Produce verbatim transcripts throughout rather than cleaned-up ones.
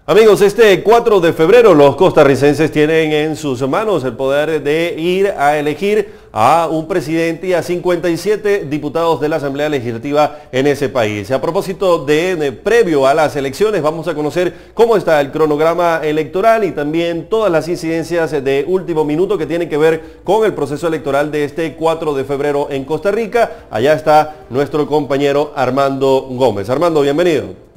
Amigos, este cuatro de febrero los costarricenses tienen en sus manos el poder de ir a elegir a un presidente y a cincuenta y siete diputados de la Asamblea Legislativa en ese país. A propósito de, de previo a las elecciones, vamos a conocer cómo está el cronograma electoral y también todas las incidencias de último minuto que tienen que ver con el proceso electoral de este cuatro de febrero en Costa Rica. Allá está nuestro compañero Armando Gómez. Armando, bienvenido.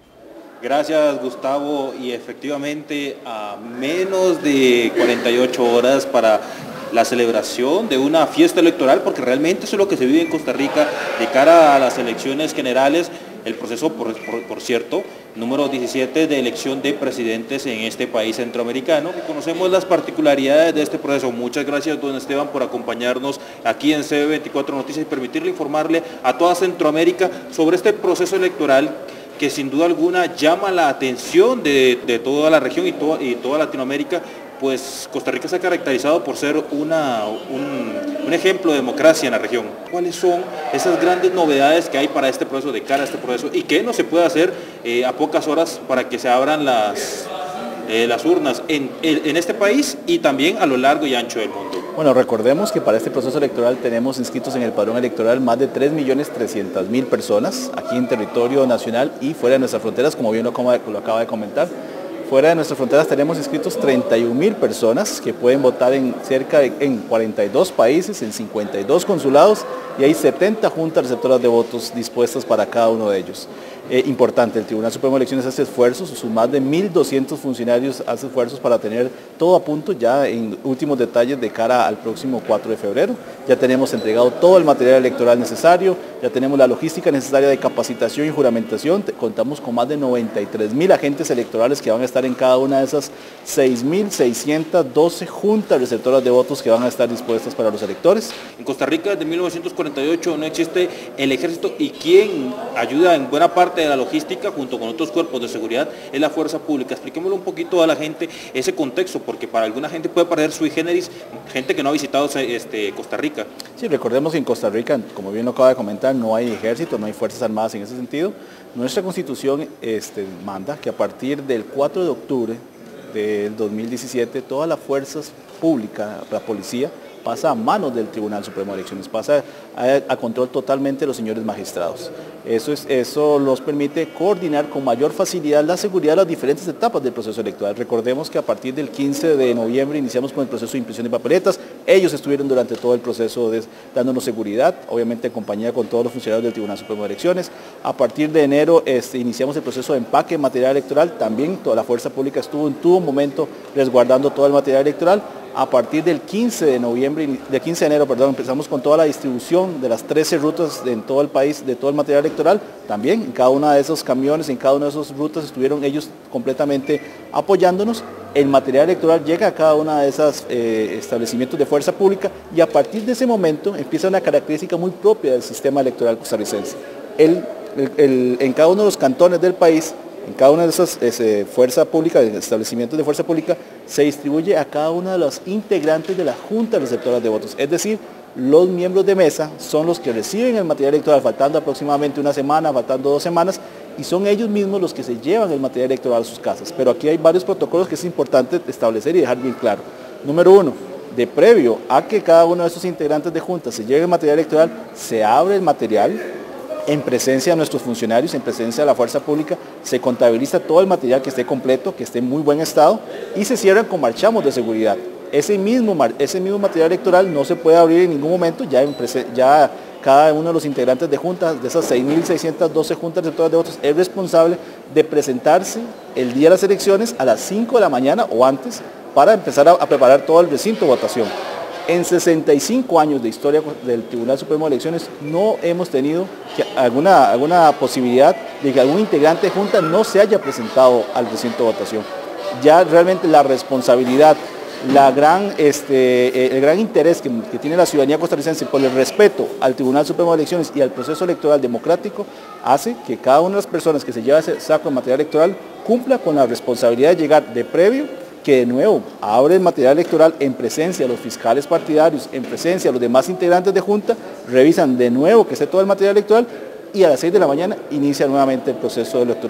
Gracias, Gustavo, y efectivamente a menos de cuarenta y ocho horas para la celebración de una fiesta electoral, porque realmente eso es lo que se vive en Costa Rica de cara a las elecciones generales, el proceso, por, por, por cierto, número diecisiete de elección de presidentes en este país centroamericano. Conocemos las particularidades de este proceso. Muchas gracias, don Esteban, por acompañarnos aquí en C B veinticuatro Noticias y permitirle informarle a toda Centroamérica sobre este proceso electoral que sin duda alguna llama la atención de, de toda la región y, to, y toda Latinoamérica, pues Costa Rica se ha caracterizado por ser una, un, un ejemplo de democracia en la región. ¿Cuáles son esas grandes novedades que hay para este proceso, de cara a este proceso, y qué no se puede hacer eh, a pocas horas para que se abran las, eh, las urnas en, en este país y también a lo largo y ancho del mundo? Bueno, recordemos que para este proceso electoral tenemos inscritos en el padrón electoral más de tres millones trescientas mil personas aquí en territorio nacional y fuera de nuestras fronteras, como bien lo, lo acaba de comentar. Fuera de nuestras fronteras tenemos inscritos treinta y una mil personas que pueden votar en cerca de en cuarenta y dos países, en cincuenta y dos consulados, y hay setenta juntas receptoras de votos dispuestas para cada uno de ellos. Eh, importante, el Tribunal Supremo de Elecciones hace esfuerzos, sus más de mil doscientos funcionarios hacen esfuerzos para tener todo a punto ya en últimos detalles de cara al próximo cuatro de febrero. Ya tenemos entregado todo el material electoral necesario, ya tenemos la logística necesaria de capacitación y juramentación, contamos con más de noventa y tres mil agentes electorales que van a estar en cada una de esas seis mil seiscientas doce juntas receptoras de votos que van a estar dispuestas para los electores. En Costa Rica desde mil novecientos cuarenta y ocho no existe el ejército, y quien ayuda en buena parte de la logística junto con otros cuerpos de seguridad es la fuerza pública. Expliquémosle un poquito a la gente ese contexto, porque para alguna gente puede parecer sui generis, gente que no ha visitado este, Costa Rica. Sí, recordemos que en Costa Rica, como bien lo acaba de comentar, no hay ejército, no hay fuerzas armadas en ese sentido. Nuestra Constitución este, manda que a partir del cuatro de octubre del dos mil diecisiete todas las fuerzas públicas, la policía, pasa a manos del Tribunal Supremo de Elecciones, pasa a, a control totalmente de los señores magistrados. Eso, es, eso los permite coordinar con mayor facilidad la seguridad de las diferentes etapas del proceso electoral. Recordemos que a partir del quince de noviembre iniciamos con el proceso de impresión de papeletas. Ellos estuvieron durante todo el proceso de, dándonos seguridad, obviamente en compañía con todos los funcionarios del Tribunal Supremo de Elecciones. A partir de enero este, iniciamos el proceso de empaque de material electoral. También toda la fuerza pública estuvo en todo momento resguardando todo el material electoral. A partir del quince de noviembre, del quince de enero, perdón, empezamos con toda la distribución de las trece rutas de, en todo el país de todo el material electoral. También en cada uno de esos camiones, en cada una de esas rutas estuvieron ellos completamente apoyándonos. El material electoral llega a cada uno de esos eh, establecimientos de fuerza pública, y a partir de ese momento empieza una característica muy propia del sistema electoral costarricense. El, el, el, en cada uno de los cantones del país, en cada una de esas ese, fuerza pública, establecimientos de fuerza pública, se distribuye a cada uno de los integrantes de la Junta Receptora de Votos. Es decir, los miembros de mesa son los que reciben el material electoral faltando aproximadamente una semana, faltando dos semanas, y son ellos mismos los que se llevan el material electoral a sus casas. Pero aquí hay varios protocolos que es importante establecer y dejar bien claro. Número uno, de previo a que cada uno de esos integrantes de Junta se lleve el material electoral, se abre el material en presencia de nuestros funcionarios, en presencia de la fuerza pública, se contabiliza todo el material que esté completo, que esté en muy buen estado, y se cierran con marchamos de seguridad. Ese mismo, ese mismo material electoral no se puede abrir en ningún momento, ya, en ya cada uno de los integrantes de juntas, de esas seis mil seiscientas doce juntas receptoras de votos, es responsable de presentarse el día de las elecciones a las cinco de la mañana o antes para empezar a, a preparar todo el recinto de votación. En sesenta y cinco años de historia del Tribunal Supremo de Elecciones no hemos tenido que alguna, alguna posibilidad de que algún integrante de Junta no se haya presentado al recinto de votación. Ya realmente la responsabilidad, la gran, este, el gran interés que, que tiene la ciudadanía costarricense por el respeto al Tribunal Supremo de Elecciones y al proceso electoral democrático hace que cada una de las personas que se lleva ese saco de material electoral cumpla con la responsabilidad de llegar de previo, que de nuevo abre el material electoral en presencia de los fiscales partidarios, en presencia de los demás integrantes de Junta, revisan de nuevo que esté todo el material electoral y a las seis de la mañana inicia nuevamente el proceso electoral.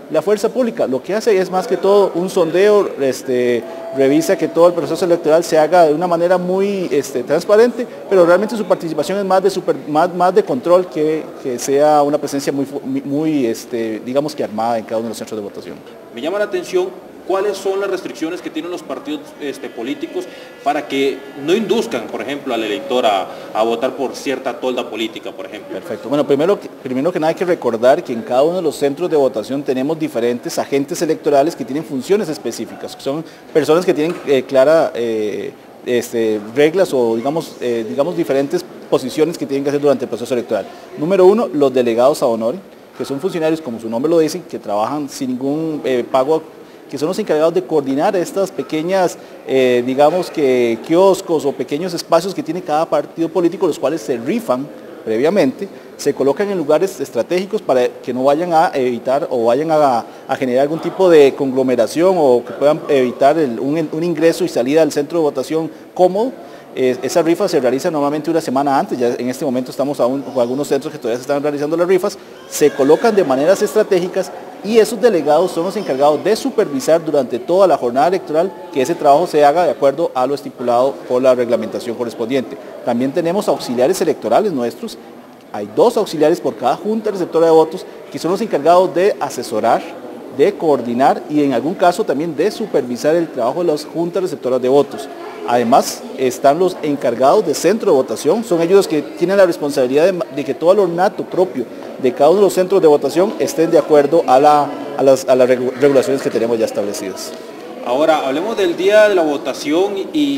La fuerza pública lo que hace es más que todo un sondeo, este, revisa que todo el proceso electoral se haga de una manera muy este, transparente, pero realmente su participación es más de, super, más, más de control que, que sea una presencia muy, muy este, digamos que armada en cada uno de los centros de votación. Me llama la atención cuáles son las restricciones que tienen los partidos este, políticos para que no induzcan, por ejemplo, al elector a, a votar por cierta tolda política, por ejemplo. Perfecto. Bueno, primero, primero que nada hay que recordar que en cada uno de los centros de votación tenemos diferentes agentes electorales que tienen funciones específicas, que son personas que tienen eh, clara eh, este, reglas o digamos, eh, digamos diferentes posiciones que tienen que hacer durante el proceso electoral. Número uno, los delegados a honor, que son funcionarios, como su nombre lo dice, que trabajan sin ningún eh, pago, que son los encargados de coordinar estas pequeñas, eh, digamos que kioscos o pequeños espacios que tiene cada partido político, los cuales se rifan previamente, se colocan en lugares estratégicos para que no vayan a evitar o vayan a, a generar algún tipo de conglomeración o que puedan evitar el, un, un ingreso y salida al centro de votación cómodo. Eh, esa rifa se realiza normalmente una semana antes, ya en este momento estamos aún con algunos centros que todavía se están realizando las rifas, se colocan de maneras estratégicas y esos delegados son los encargados de supervisar durante toda la jornada electoral que ese trabajo se haga de acuerdo a lo estipulado por la reglamentación correspondiente. También tenemos auxiliares electorales nuestros, hay dos auxiliares por cada junta receptora de votos que son los encargados de asesorar, de coordinar y en algún caso también de supervisar el trabajo de las juntas receptoras de votos. Además están los encargados de centro de votación, son ellos los que tienen la responsabilidad de, de que todo el ornato propio de cada uno de los centros de votación estén de acuerdo a, la, a, las, a las regulaciones que tenemos ya establecidas. Ahora, hablemos del día de la votación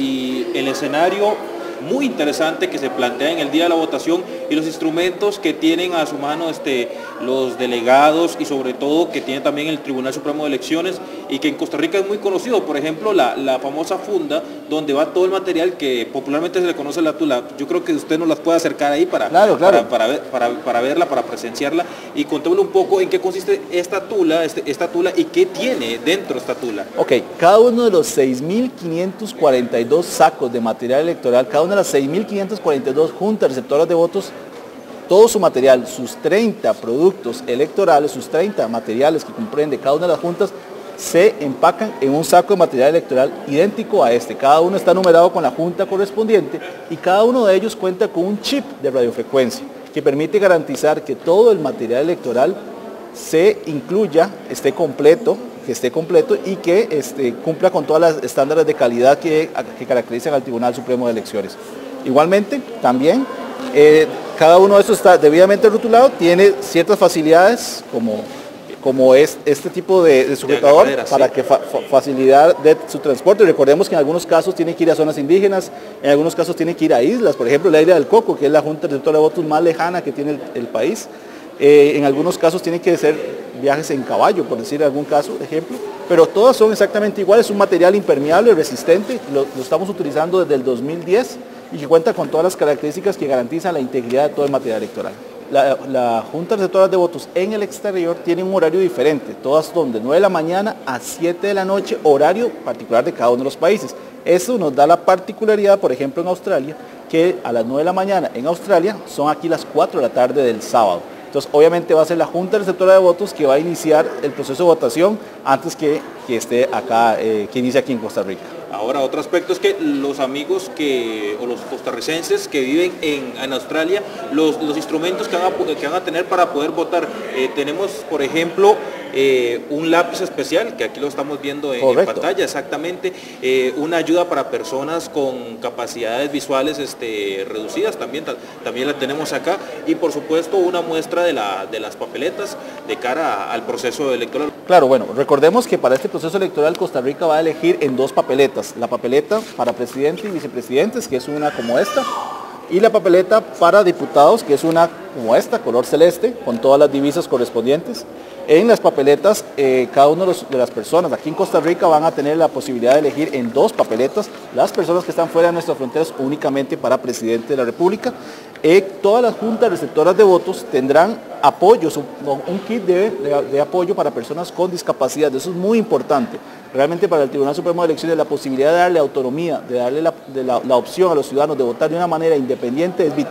y el escenario muy interesante que se plantea en el día de la votación y los instrumentos que tienen a su mano este, los delegados y sobre todo que tiene también el Tribunal Supremo de Elecciones y que en Costa Rica es muy conocido, por ejemplo la, la famosa funda donde va todo el material que popularmente se le conoce la tula. Yo creo que usted nos las puede acercar ahí para, claro, claro. para, para, ver, para, para verla, para presenciarla y contémosle un poco en qué consiste esta tula, este, esta tula y qué tiene dentro esta tula. Ok, cada uno de los seis mil quinientos cuarenta y dos sacos de material electoral, cada una de las seis mil quinientas cuarenta y dos juntas receptoras de votos, todo su material, sus treinta productos electorales, sus treinta materiales que comprende cada una de las juntas, se empacan en un saco de material electoral idéntico a este. Cada uno está numerado con la junta correspondiente y cada uno de ellos cuenta con un chip de radiofrecuencia que permite garantizar que todo el material electoral se incluya, esté completo, que esté completo y que este, cumpla con todas las estándares de calidad que, que caracterizan al Tribunal Supremo de Elecciones. Igualmente, también, eh, cada uno de estos está debidamente rotulado, tiene ciertas facilidades como, como es este tipo de, de sujetador de cadera, para sí. que fa, fa, facilitar de su transporte. Recordemos que en algunos casos tiene que ir a zonas indígenas, en algunos casos tiene que ir a islas, por ejemplo la isla del Coco, que es la junta receptora de votos más lejana que tiene el, el país. Eh, en algunos casos tiene que ser viajes en caballo, por decir algún caso, ejemplo, pero todas son exactamente iguales, es un material impermeable, resistente, lo, lo estamos utilizando desde el dos mil diez y que cuenta con todas las características que garantizan la integridad de todo el material electoral. La, la Junta Receptora de Votos en el exterior tiene un horario diferente, todas son de nueve de la mañana a siete de la noche, horario particular de cada uno de los países. Eso nos da la particularidad, por ejemplo, en Australia, que a las nueve de la mañana en Australia son aquí las cuatro de la tarde del sábado. Entonces, obviamente va a ser la Junta Receptora de Votos que va a iniciar el proceso de votación antes que, que esté acá, eh, que inicie aquí en Costa Rica. Ahora, otro aspecto es que los amigos que, o los costarricenses que viven en, en Australia, los, los instrumentos que van, a, que van a tener para poder votar, eh, tenemos, por ejemplo, eh, un lápiz especial, que aquí lo estamos viendo en, en pantalla, exactamente, eh, una ayuda para personas con capacidades visuales este, reducidas, también, también la tenemos acá, y por supuesto una muestra de, la, de las papeletas de cara a, al proceso electoral. Claro, bueno, recordemos que para este proceso electoral Costa Rica va a elegir en dos papeletas, la papeleta para presidente y vicepresidentes, que es una como esta, y la papeleta para diputados, que es una como esta, color celeste, con todas las divisas correspondientes. En las papeletas, eh, cada una de, los, de las personas aquí en Costa Rica van a tener la posibilidad de elegir en dos papeletas, las personas que están fuera de nuestras fronteras únicamente para presidente de la República. Eh, todas las juntas receptoras de votos tendrán apoyos, un, un kit de, de, de apoyo para personas con discapacidad. Eso es muy importante. Realmente para el Tribunal Supremo de Elecciones la posibilidad de darle autonomía, de darle la, de la, la opción a los ciudadanos de votar de una manera independiente es vital.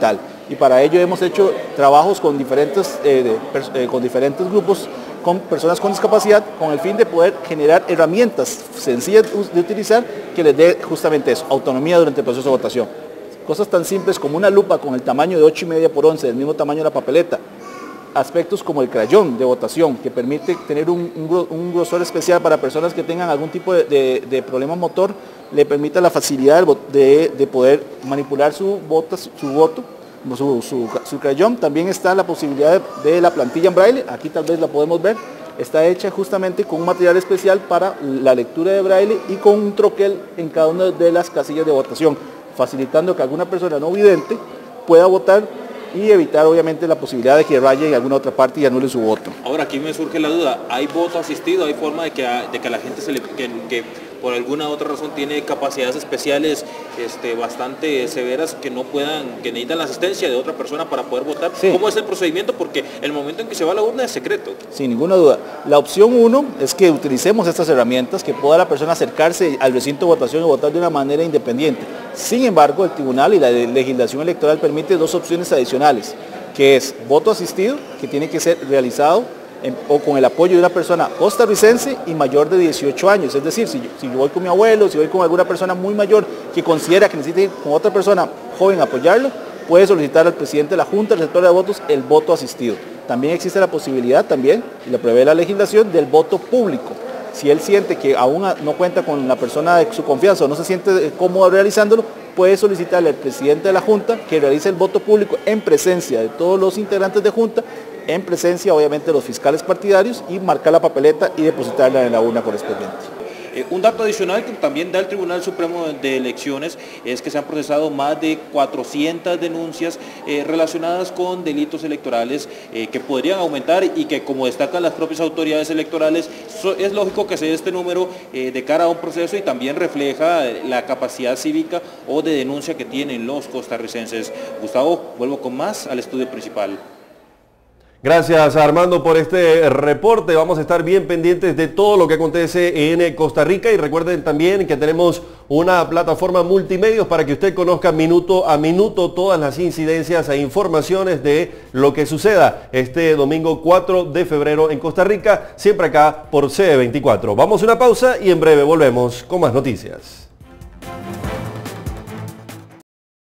y para ello hemos hecho trabajos con diferentes, eh, de, eh, con diferentes grupos, con personas con discapacidad, con el fin de poder generar herramientas sencillas de utilizar que les dé justamente eso, autonomía durante el proceso de votación. Cosas tan simples como una lupa con el tamaño de ocho y media por once, del mismo tamaño de la papeleta. Aspectos como el crayón de votación, que permite tener un, un, un grosor especial para personas que tengan algún tipo de, de, de problema motor, le permite la facilidad de, de poder manipular su, vota, su voto, su, su, su crayón. También está la posibilidad de, de la plantilla en braille, aquí tal vez la podemos ver, está hecha justamente con un material especial para la lectura de braille y con un troquel en cada una de las casillas de votación, facilitando que alguna persona no vidente pueda votar y evitar obviamente la posibilidad de que raye en alguna otra parte y anule su voto. Ahora aquí me surge la duda, ¿hay voto asistido? ¿Hay forma de que a, de que a la gente se le, que, que por alguna otra razón tiene capacidades especiales este, bastante severas que no puedan, que necesitan la asistencia de otra persona para poder votar? Sí. ¿Cómo es el procedimiento? Porque el momento en que se va a la urna es secreto. Sin ninguna duda. La opción uno es que utilicemos estas herramientas, que pueda la persona acercarse al recinto de votación y votar de una manera independiente. Sin embargo, el tribunal y la legislación electoral permite dos opciones adicionales, que es voto asistido, que tiene que ser realizado en, o con el apoyo de una persona costarricense y mayor de dieciocho años. Es decir, si yo, si yo voy con mi abuelo, si voy con alguna persona muy mayor que considera que necesita ir con otra persona joven a apoyarlo, puede solicitar al presidente de la Junta Receptora de Votos el voto asistido. También existe la posibilidad, también, y lo prevé la legislación, del voto público. Si él siente que aún no cuenta con la persona de su confianza o no se siente cómodo realizándolo, puede solicitarle al presidente de la Junta que realice el voto público en presencia de todos los integrantes de Junta, en presencia obviamente de los fiscales partidarios, y marcar la papeleta y depositarla en la urna correspondiente. Eh, un dato adicional que también da el Tribunal Supremo de Elecciones es que se han procesado más de cuatrocientas denuncias eh, relacionadas con delitos electorales eh, que podrían aumentar y que, como destacan las propias autoridades electorales, so, es lógico que se dé este número eh, de cara a un proceso y también refleja la capacidad cívica o de denuncia que tienen los costarricenses. Gustavo, vuelvo con más al estudio principal. Gracias, Armando, por este reporte. Vamos a estar bien pendientes de todo lo que acontece en Costa Rica, y recuerden también que tenemos una plataforma multimedios para que usted conozca minuto a minuto todas las incidencias e informaciones de lo que suceda este domingo cuatro de febrero en Costa Rica, siempre acá por C veinticuatro. Vamos a una pausa y en breve volvemos con más noticias.